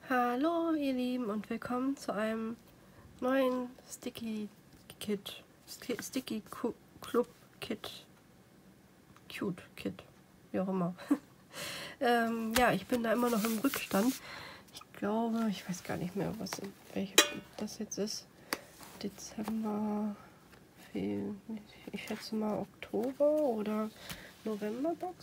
Hallo ihr Lieben und willkommen zu einem neuen Sticky Club Kit, Cute Kit, wie auch immer. Ja, ich bin da immer noch im Rückstand. Ich glaube, ich weiß gar nicht mehr, welche das jetzt ist. Dezember, ich schätze mal Oktober oder November Box.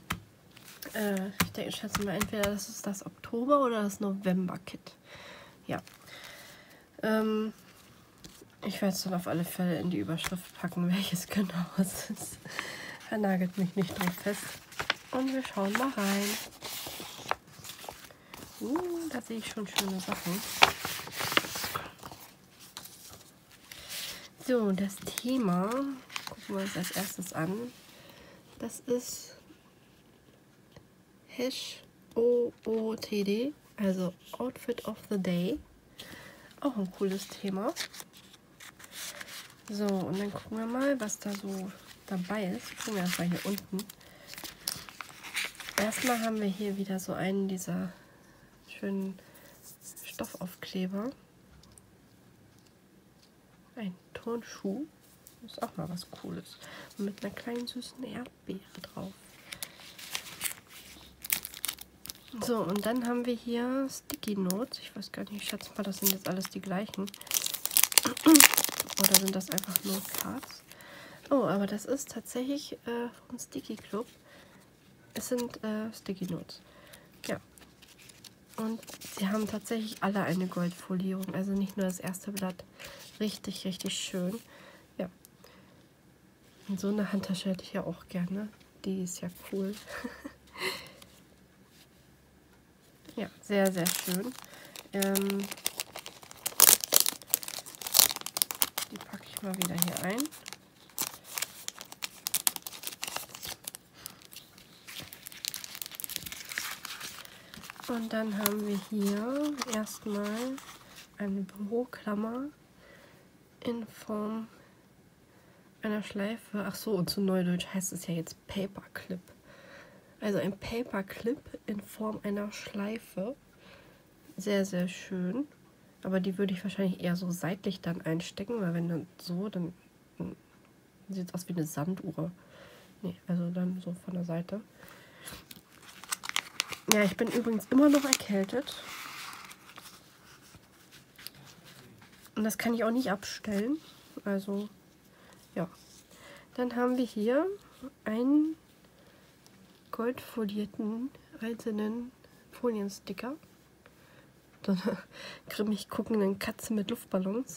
Ich schätze mal, entweder das ist das Oktober oder das November-Kit. Ja. Ich werde es dann auf alle Fälle in die Überschrift packen, welches genau es ist. Er nagelt mich nicht drauf fest. Und wir schauen mal rein. Da sehe ich schon schöne Sachen. So, das Thema gucken wir uns als erstes an. Das ist HOOTD, also Outfit of the Day. Auch ein cooles Thema. So, und dann gucken wir mal, was da so dabei ist. Gucken wir erstmal hier unten. Erstmal haben wir hier wieder so einen dieser schönen Stoffaufkleber. Ein Turnschuh. Ist auch mal was Cooles. Und mit einer kleinen süßen Erdbeere drauf. So, und dann haben wir hier Sticky Notes. Ich weiß gar nicht, ich schätze mal, das sind jetzt alles die gleichen. Oder sind das einfach nur Cards? Oh, aber das ist tatsächlich vom Sticky Club. Es sind Sticky Notes. Ja. Und sie haben tatsächlich alle eine Goldfolierung. Also nicht nur das erste Blatt. Richtig, richtig schön. Ja. Und so eine Handtasche hätte ich ja auch gerne. Die ist ja cool. Ja, sehr, sehr schön. Die packe ich mal wieder hier ein. Und dann haben wir hier erstmal eine Büroklammer in Form einer Schleife. Ach so, und zu Neudeutsch heißt es ja jetzt Paperclip. Also ein Paperclip in Form einer Schleife. Sehr, sehr schön. Aber die würde ich wahrscheinlich eher so seitlich dann einstecken, weil wenn dann so, dann sieht es aus wie eine Sanduhr. Nee, also dann so von der Seite. Ja, ich bin übrigens immer noch erkältet. Und das kann ich auch nicht abstellen. Also, ja. Dann haben wir hier einen goldfolierten einzelnen Foliensticker. So eine grimmig guckenden Katze mit Luftballons.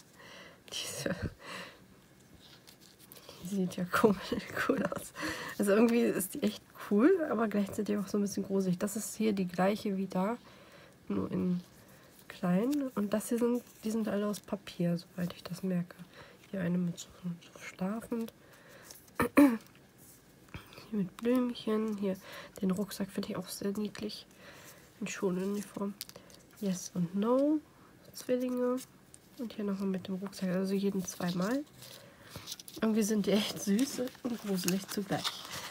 Die sieht ja cool aus. Also irgendwie ist die echt cool, aber gleichzeitig auch so ein bisschen gruselig. Das ist hier die gleiche wie da, nur in klein. Und das hier die sind alle aus Papier, soweit ich das merke. Hier eine mit so schlafend. Hier mit Blümchen. Hier den Rucksack finde ich auch sehr niedlich. In Schuluniform. Yes und No. Zwillinge. Und hier nochmal mit dem Rucksack. Also jeden zweimal. Irgendwie sind die echt süß und gruselig zugleich.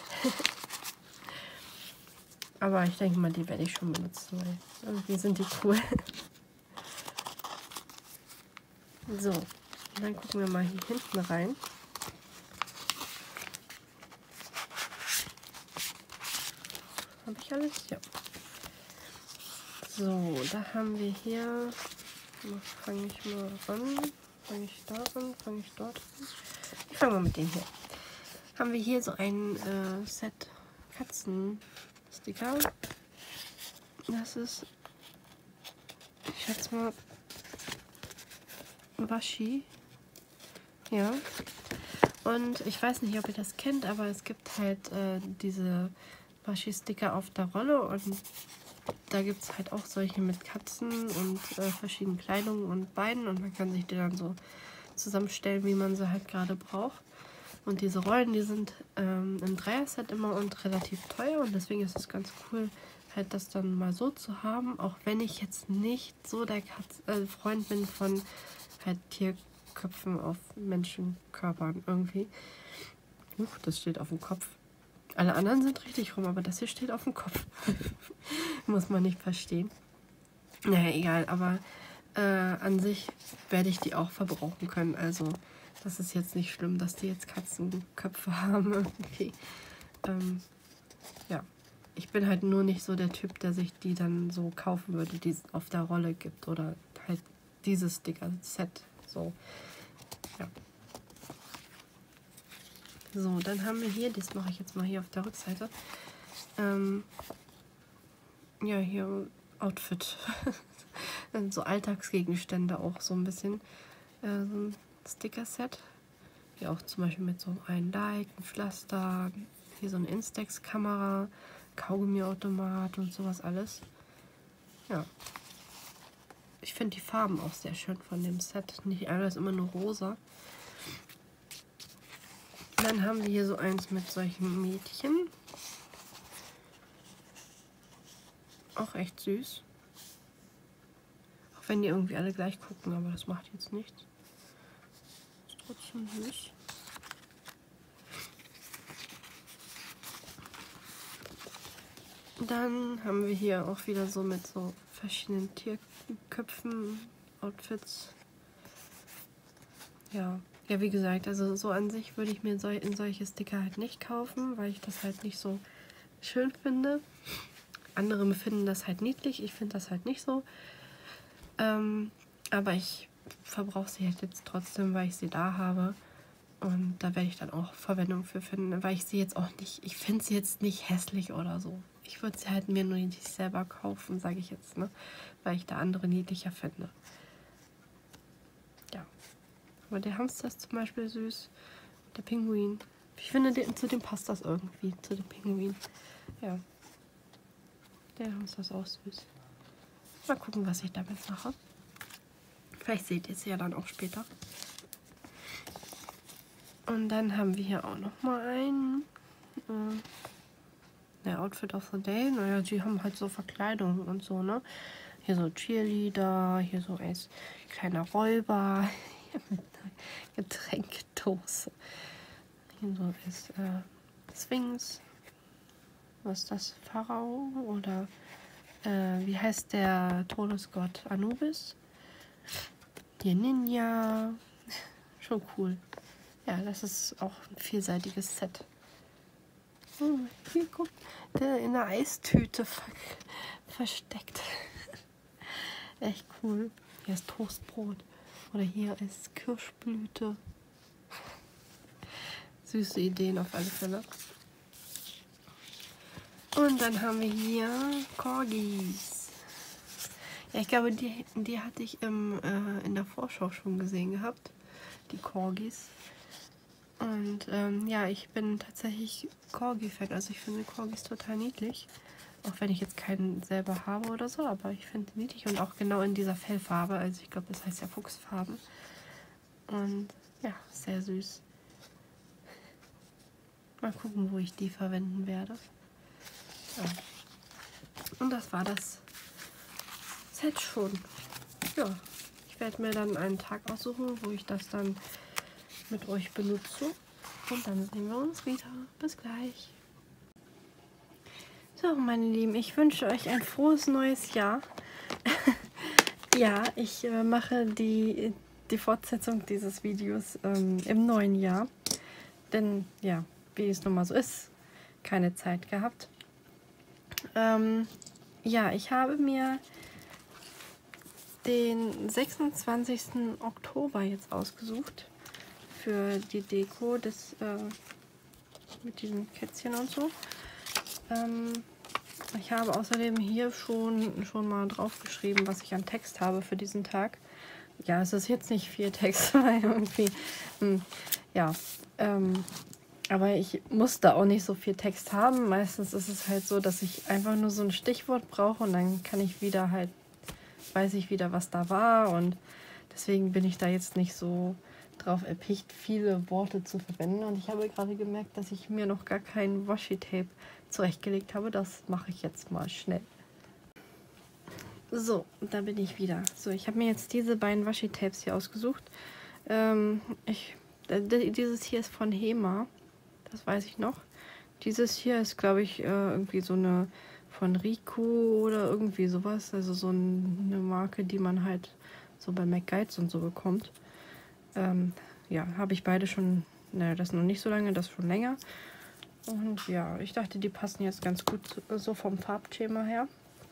Aber ich denke mal, die werde ich schon benutzen, weil irgendwie sind die cool. So, und dann gucken wir mal hier hinten rein. Habe ich alles? Ja. So, da haben wir hier, fange ich mal an, fange ich da an, fange ich dort an. Ich fange mal mit dem hier. Haben wir hier so ein Set Katzensticker. Das ist, ich schätze mal, Washi. Ja. Und ich weiß nicht, ob ihr das kennt, aber es gibt halt diese Washi-Sticker auf der Rolle und da gibt es halt auch solche mit Katzen und verschiedenen Kleidungen und Beinen und man kann sich die dann so zusammenstellen, wie man sie halt gerade braucht. Und diese Rollen, die sind im Dreier-Set immer und relativ teuer und deswegen ist es ganz cool, halt das dann mal so zu haben, auch wenn ich jetzt nicht so der Freund bin von halt Tierköpfen auf Menschenkörpern irgendwie. Das steht auf dem Kopf. Alle anderen sind richtig rum, aber das hier steht auf dem Kopf. Muss man nicht verstehen. Naja, egal, aber an sich werde ich die auch verbrauchen können. Also das ist jetzt nicht schlimm, dass die jetzt Katzenköpfe haben irgendwie. Ja, ich bin halt nur nicht so der Typ, der sich die dann so kaufen würde, die es auf der Rolle gibt. Oder halt dieses Sticker-Set. So, ja. So, dann haben wir hier, das mache ich jetzt mal hier auf der Rückseite. Ja, hier Outfit. So Alltagsgegenstände auch so ein bisschen. So ein Sticker-Set. Hier auch zum Beispiel mit so einem Like, ein Pflaster, hier so eine Instax-Kamera, Kaugummiautomat und sowas alles. Ja. Ich finde die Farben auch sehr schön von dem Set. Nicht alles immer nur rosa. Dann haben wir hier so eins mit solchen Mädchen. Auch echt süß. Auch wenn die irgendwie alle gleich gucken, aber das macht jetzt nichts. Ist trotzdem süß. Dann haben wir hier auch wieder so mit so verschiedenen Tierköpfen, Outfits. Ja, wie gesagt, also so an sich würde ich mir solche Sticker halt nicht kaufen, weil ich das halt nicht so schön finde. Andere finden das halt niedlich, ich finde das halt nicht so. Aber ich verbrauche sie halt jetzt trotzdem, weil ich sie da habe. Und da werde ich dann auch Verwendung für finden, weil ich sie jetzt auch nicht, ich finde sie jetzt nicht hässlich oder so. Ich würde sie halt mir nur nicht selber kaufen, sage ich jetzt, ne? Weil ich da andere niedlicher finde. Ja. Aber der Hamster ist zum Beispiel süß. Der Pinguin. Ich finde, zu dem passt das irgendwie, zu dem Pinguin. Ja. Der Hamster ist auch süß. Mal gucken, was ich damit mache. Vielleicht seht ihr es ja dann auch später. Und dann haben wir hier auch noch mal einen. Der Outfit of the Day. Naja, die haben halt so Verkleidung und so, ne? Hier so Cheerleader, hier so als kleiner Räuber. Hier mit einer Getränkedose. Hier so ist Sphinx. Was ist das? Pharao? Oder wie heißt der Todesgott? Anubis? Hier Ninja. Schon cool. Ja, das ist auch ein vielseitiges Set. Hier, guck, der in der Eistüte versteckt. Echt cool. Hier ist Toastbrot. Oder hier ist Kirschblüte. Süße Ideen auf alle Fälle. Und dann haben wir hier Corgis. Ja, ich glaube, die hatte ich in der Vorschau schon gesehen gehabt. Die Corgis. Und ja, ich bin tatsächlich Corgi-Fan. Also ich finde Corgis total niedlich. Auch wenn ich jetzt keinen selber habe oder so. Aber ich finde die niedlich. Und auch genau in dieser Fellfarbe. Also ich glaube, das heißt ja Fuchsfarben. Und ja, sehr süß. Mal gucken, wo ich die verwenden werde. Ja. Und das war das Set schon. Ja, ich werde mir dann einen Tag aussuchen, wo ich das dann mit euch benutze. Und dann sehen wir uns wieder. Bis gleich. So, meine Lieben, ich wünsche euch ein frohes neues Jahr. Ja, ich mache die Fortsetzung dieses Videos im neuen Jahr. Denn, ja, wie es nun mal so ist, keine Zeit gehabt. Ja, ich habe mir den 26. Oktober jetzt ausgesucht für die Deko mit diesem Kätzchen und so. Ich habe außerdem hier schon mal draufgeschrieben, was ich an Text habe für diesen Tag. Ja, es ist jetzt nicht viel Text, weil irgendwie, ja, aber ich muss da auch nicht so viel Text haben. Meistens ist es halt so, dass ich einfach nur so ein Stichwort brauche und dann kann ich wieder halt, weiß ich wieder, was da war, und deswegen bin ich da jetzt nicht so drauf erpicht, viele Worte zu verwenden. Und ich habe gerade gemerkt, dass ich mir noch gar kein Washi-Tape zurechtgelegt habe. Das mache ich jetzt mal schnell. So, da bin ich wieder. So, ich habe mir jetzt diese beiden Washi-Tapes hier ausgesucht. Dieses hier ist von Hema. Das weiß ich noch. Dieses hier ist, glaube ich, irgendwie so eine von Rico oder irgendwie sowas. Also so eine Marke, die man halt so bei McGuides und so bekommt. Ja, habe ich beide schon, naja, das noch nicht so lange, das schon länger. Und ja, ich dachte, die passen jetzt ganz gut so vom Farbschema her.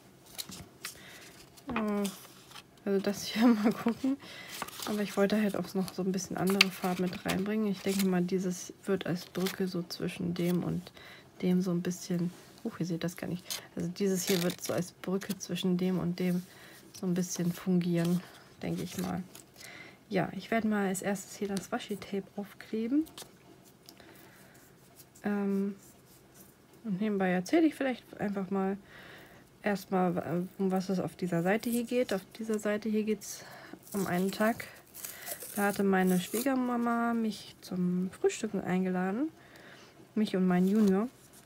Also das hier mal gucken. Aber ich wollte halt auch noch so ein bisschen andere Farben mit reinbringen. Ich denke mal, dieses wird als Brücke so zwischen dem und dem so ein bisschen... ihr seht das gar nicht. Also dieses hier wird so als Brücke zwischen dem und dem so ein bisschen fungieren, denke ich mal. Ja, ich werde mal als erstes hier das Washi-Tape aufkleben. Und nebenbei erzähle ich vielleicht einfach mal erstmal, um was es auf dieser Seite hier geht. Auf dieser Seite hier geht es um einen Tag. Da hatte meine Schwiegermama mich zum Frühstücken eingeladen. Mich und meinen Junior.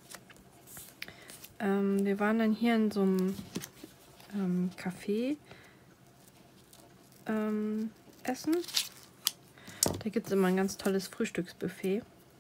Wir waren dann hier in so einem Café essen. Da gibt es immer ein ganz tolles Frühstücksbuffet.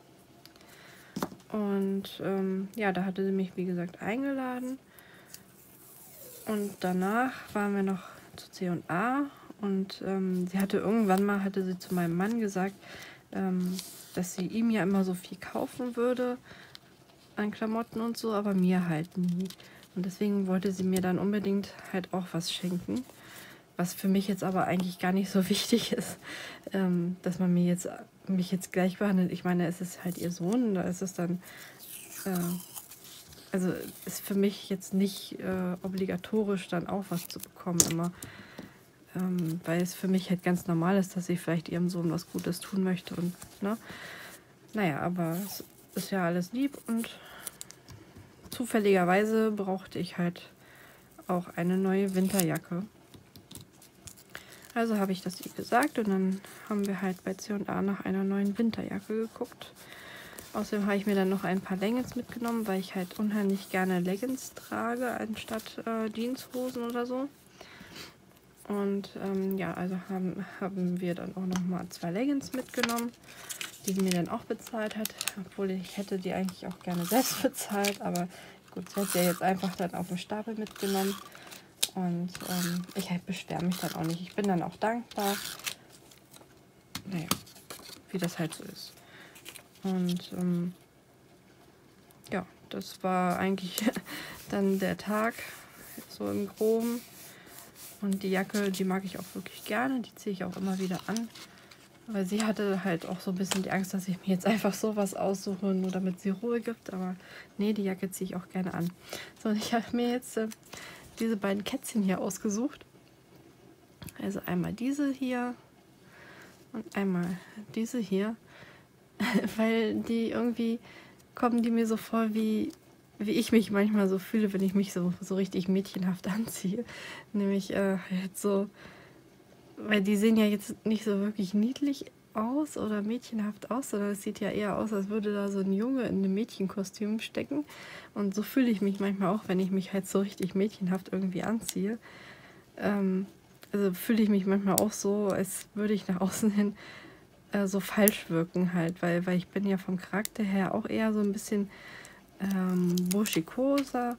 Und ja, da hatte sie mich, wie gesagt, eingeladen. Und danach waren wir noch zu C&A. Und sie hatte irgendwann mal, hatte sie zu meinem Mann gesagt, dass sie ihm ja immer so viel kaufen würde an Klamotten und so, aber mir halt nie. Und deswegen wollte sie mir dann unbedingt halt auch was schenken. Was für mich jetzt aber eigentlich gar nicht so wichtig ist, dass man mich jetzt gleich behandelt. Ich meine, es ist halt ihr Sohn, da ist es dann, also ist für mich jetzt nicht obligatorisch, dann auch was zu bekommen immer. Weil es für mich halt ganz normal ist, dass sie vielleicht ihrem Sohn was Gutes tun möchte. Und, ne? Naja, aber es ist ja alles lieb und zufälligerweise brauchte ich halt auch eine neue Winterjacke. Also habe ich das ihr gesagt und dann haben wir halt bei C&A nach einer neuen Winterjacke geguckt. Außerdem habe ich mir dann noch ein paar Leggings mitgenommen, weil ich halt unheimlich gerne Leggings trage, anstatt Jeanshosen oder so. Und ja, also haben wir dann auch noch mal 2 Leggings mitgenommen, die sie mir dann auch bezahlt hat. Obwohl ich hätte die eigentlich auch gerne selbst bezahlt, aber gut, sie hat sie ja jetzt einfach dann auf den Stapel mitgenommen. Und ich halt beschwere mich dann auch nicht. Ich bin dann auch dankbar. Naja, wie das halt so ist. Und ja, das war eigentlich dann der Tag, so im Groben. Und die Jacke, die mag ich auch wirklich gerne. Die ziehe ich auch immer wieder an. Weil sie hatte halt auch so ein bisschen die Angst, dass ich mir jetzt einfach sowas aussuche, nur damit sie Ruhe gibt. Aber nee, die Jacke ziehe ich auch gerne an. So, und ich habe mir jetzt diese beiden Kätzchen hier ausgesucht. Also einmal diese hier und einmal diese hier. Weil die irgendwie kommen die mir so vor, wie ich mich manchmal so fühle, wenn ich mich so richtig mädchenhaft anziehe. Nämlich halt so, weil die sehen ja jetzt nicht so wirklich niedlich aus oder mädchenhaft aus, sondern es sieht ja eher aus, als würde da so ein Junge in einem Mädchenkostüm stecken. Und so fühle ich mich manchmal auch, wenn ich mich halt so richtig mädchenhaft irgendwie anziehe. Also fühle ich mich manchmal auch so, als würde ich nach außen hin so falsch wirken halt, weil ich bin ja vom Charakter her auch eher so ein bisschen burschikoser,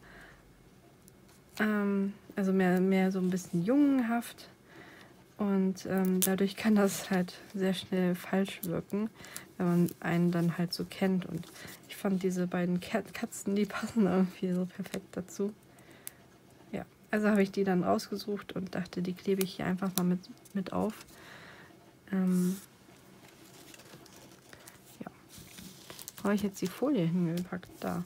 also mehr so ein bisschen jungenhaft. Und dadurch kann das halt sehr schnell falsch wirken, wenn man einen dann halt so kennt. Und ich fand diese beiden Katzen, die passen irgendwie so perfekt dazu. Ja, also habe ich die dann ausgesucht und dachte, die klebe ich hier einfach mal mit auf. Ja, wo habe ich jetzt die Folie hingepackt? Da.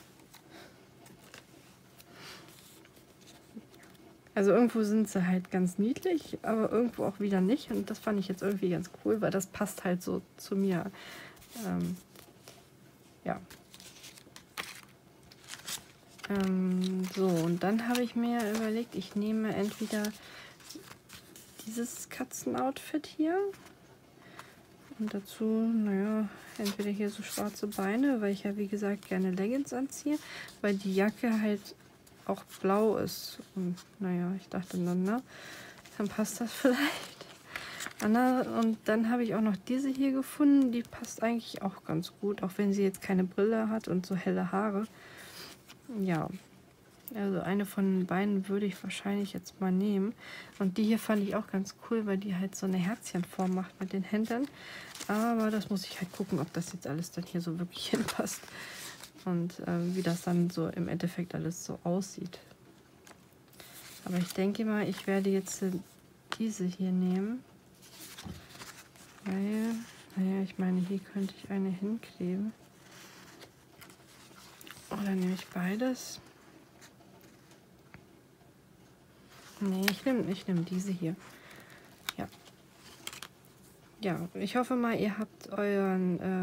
Also irgendwo sind sie halt ganz niedlich, aber irgendwo auch wieder nicht. Und das fand ich jetzt irgendwie ganz cool, weil das passt halt so zu mir. Ja. So, und dann habe ich mir überlegt, ich nehme entweder dieses Katzenoutfit hier und dazu, naja, entweder hier so schwarze Beine, weil ich ja wie gesagt gerne Leggings anziehe, weil die Jacke halt auch blau ist. Und naja, ich dachte dann, ne, dann passt das vielleicht. Und dann habe ich auch noch diese hier gefunden, die passt eigentlich auch ganz gut, auch wenn sie jetzt keine Brille hat und so helle Haare. Ja, Also eine von beiden würde ich wahrscheinlich jetzt mal nehmen. Und die hier fand ich auch ganz cool, weil die halt so eine Herzchenform macht mit den Händen. Aber das muss ich halt gucken, ob das jetzt alles dann hier so wirklich hinpasst. Und wie das dann so im Endeffekt alles so aussieht. Aber ich denke mal, ich werde jetzt diese hier nehmen. Weil, naja, ich meine, hier könnte ich eine hinkleben. Oder nehme ich beides? Nee, ich nehm diese hier. Ja. Ja, ich hoffe mal, ihr habt euer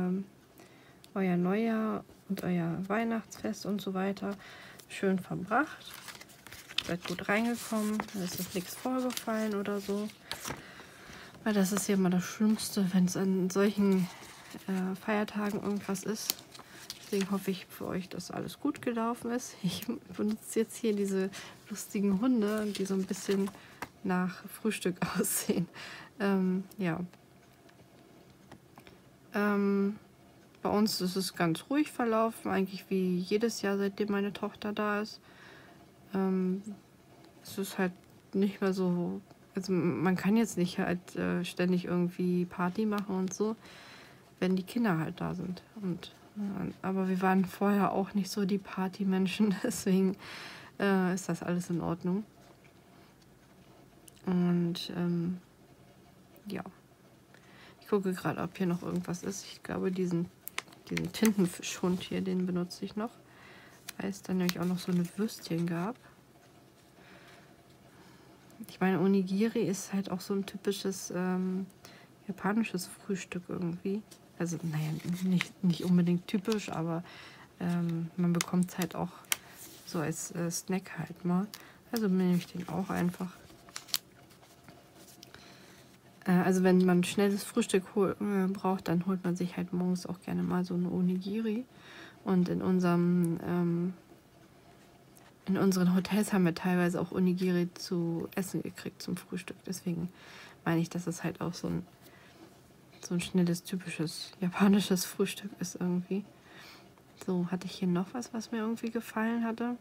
Neujahr und euer Weihnachtsfest und so weiter schön verbracht. Seid gut reingekommen, es ist nichts vorgefallen oder so. Weil das ist ja immer das Schlimmste, wenn es an solchen Feiertagen irgendwas ist. Deswegen hoffe ich für euch, dass alles gut gelaufen ist. Ich benutze jetzt hier diese lustigen Hunde, die so ein bisschen nach Frühstück aussehen. Ja. Bei uns ist es ganz ruhig verlaufen, eigentlich wie jedes Jahr, seitdem meine Tochter da ist. Es ist halt nicht mehr so, also man kann jetzt nicht halt ständig irgendwie Party machen und so, wenn die Kinder halt da sind. Aber wir waren vorher auch nicht so die Partymenschen, deswegen ist das alles in Ordnung. Und ja, ich gucke gerade, ob hier noch irgendwas ist. Ich glaube, diesen Tintenfischhund hier, den benutze ich noch, weil es dann nämlich auch noch so eine Würstchen gab. Ich meine, Onigiri ist halt auch so ein typisches japanisches Frühstück irgendwie. Also, naja, nicht unbedingt typisch, aber man bekommt es halt auch so als Snack halt mal. Also nehme ich den auch einfach. Also wenn man schnelles Frühstück braucht, dann holt man sich halt morgens auch gerne mal so eine Onigiri. Und in unseren Hotels haben wir teilweise auch Onigiri zu essen gekriegt zum Frühstück. Deswegen meine ich, dass es halt auch so ein schnelles, typisches japanisches Frühstück ist irgendwie. So, hatte ich hier noch was mir irgendwie gefallen hatte?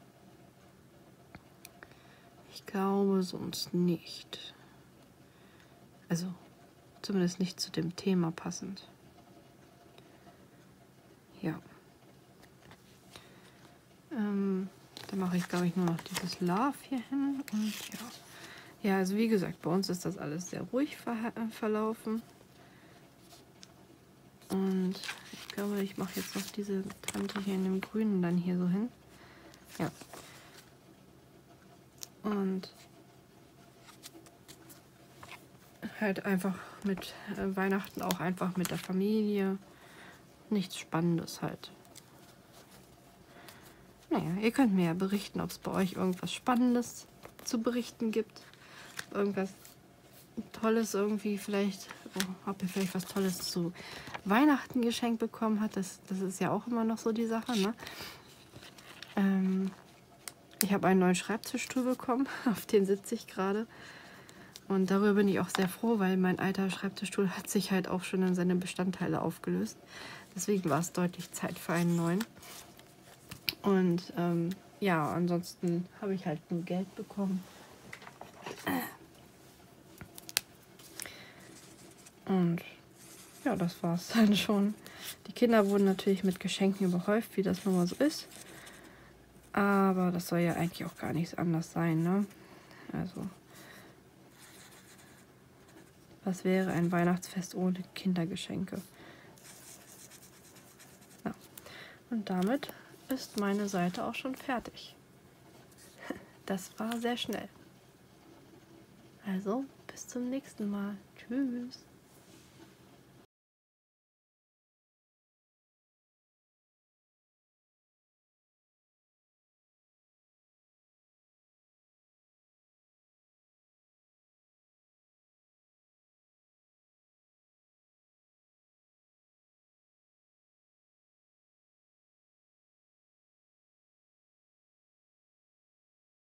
Ich glaube sonst nicht. Also, zumindest nicht zu dem Thema passend. Ja. Dann mache ich, glaube ich, nur noch dieses Love hier hin. Und ja. Ja, also wie gesagt, bei uns ist das alles sehr ruhig verlaufen. Und ich glaube, ich mache jetzt noch diese Tante hier in dem Grünen dann hier so hin. Ja. Und halt einfach mit Weihnachten auch einfach mit der Familie. Nichts Spannendes halt. Naja, ihr könnt mir ja berichten, ob es bei euch irgendwas Spannendes zu berichten gibt. Irgendwas Tolles irgendwie vielleicht, ob ihr vielleicht was Tolles zu Weihnachten geschenkt bekommen habt. Das ist ja auch immer noch so die Sache, ne? Ich habe einen neuen Schreibtischstuhl bekommen, auf den sitze ich gerade. Und darüber bin ich auch sehr froh, weil mein alter Schreibtischstuhl hat sich halt auch schon in seine Bestandteile aufgelöst. Deswegen war es deutlich Zeit für einen neuen. Und ja, ansonsten habe ich halt nur Geld bekommen. Und ja, das war es dann schon. Die Kinder wurden natürlich mit Geschenken überhäuft, wie das nun mal so ist. Aber das soll ja eigentlich auch gar nichts anders sein, ne? Also, was wäre ein Weihnachtsfest ohne Kindergeschenke? Ja. Und damit ist meine Seite auch schon fertig. Das war sehr schnell. Also, bis zum nächsten Mal. Tschüss.